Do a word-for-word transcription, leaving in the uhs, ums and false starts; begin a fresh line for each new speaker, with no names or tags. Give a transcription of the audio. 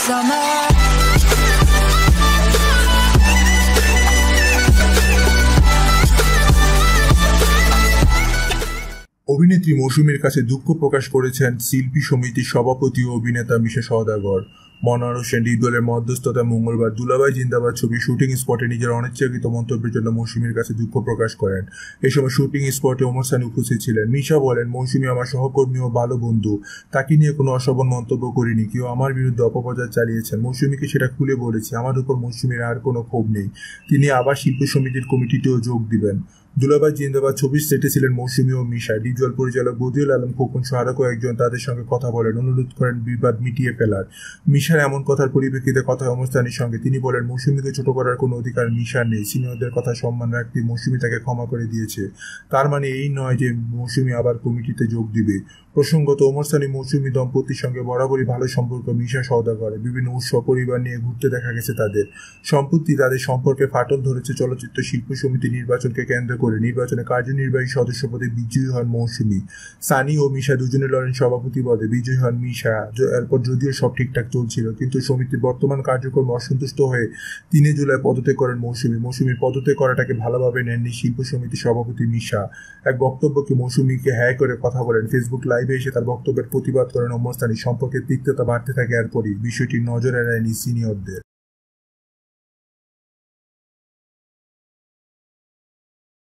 এসময়।
অভিনেত্রী মৌসুমীর কাছে দুঃখ প্রকাশ করেছেন শিল্পী সমিতির সভাপতি ও অভিনেতা মিশা সওদাগর। মনোয়ার হোসেন ডিপজলের মধ্যস্থতায় মঙ্গলবার দুলাভাই জিন্দাবাদ ছবি শুটিং স্পটে নিজের অনিচ্ছাকৃত মন্তব্যের জন্য মৌসুমীর কাছে দুঃখ প্রকাশ করেন। এ সময় শুটিং স্পটে ওমর সানি উপস্থিত ছিলেন। মিশা বলেন, মৌসুমী আমার সহকর্মী ও ভালো বন্ধু, তাকে নিয়ে কোনো অশোভন মন্তব্য করিনি। কেউ আমার বিরুদ্ধে অপপ্রচার চালিয়েছেন, মৌসুমীকে সেটা খুলে বলেছি। আমার উপর মৌসুমীর আর কোনো ক্ষোভ নেই। তিনি আবার শিল্পী সমিতির কমিটিতেও যোগ দিবেন। দুলাভাই জিন্দাবাদ ছবির সেটে ছিলেন মৌসুমী ও মিশা। ডিপজল পরিচালক বদিউল আলম খোকন সহ আরও কয়েকজন তাদের সঙ্গে কথা বলেন, অনুরোধ করেন বিবাদ মিটিয়ে ফেলার। মিশার এমন কথার পরিপ্রেক্ষিতে কথা হয় ওমর সানির সঙ্গে। তিনি বলেন, মৌসুমীকে ছোট করার কোনো অধিকার মিশার নেই। সিনিয়রদের কথা সম্মান রাখতে মৌসুমী তাকে ক্ষমা করে দিয়েছে। তার মানে এই নয় যে মৌসুমী আবার কমিটিতে যোগ দিবে। প্রসঙ্গত, ওমর সানি মৌসুমী দম্পতির সঙ্গে বরাবরই ভালো সম্পর্ক মিশা সওদাগর। বিভিন্ন উৎসব পরিবার নিয়ে ঘুরতে দেখা গেছে তাদের। সম্প্রতি তাদের সম্পর্কে ফাটল ধরেছে চলচ্চিত্র শিল্পী সমিতি নির্বাচনকে কেন্দ্র করে। নির্বাচনে কার্যনির্বাহী সদস্য পদে বিজয়ী হন মৌসুমী। সানি ও মিশা দুজনে লড়েন সভাপতি পদে। বিজয়ী হন মিশা। এরপর যদিও সব ঠিকঠাক চলছিল, কিন্তু সমিতির বর্তমান কার্যক্রমে অসন্তুষ্ট হয়ে তিনে জুলাই পদত্যাগ করেন মৌসুমী। মৌসুমীর পদত্যাগ করাটাকে ভালোভাবে নেননি শিল্প সমিতির সভাপতি মিশা। এক বক্তব্যকে মৌসুমীকে হ্যাঁ করে কথা বলেন। ফেসবুক লাইভে এসে তার বক্তব্যের প্রতিবাদ করেন ওমর সানি। সম্পর্কের তিক্ততা বাড়তে থাকে এরপরই। বিষয়টি নজর এড়ায়নি সিনিয়রদের।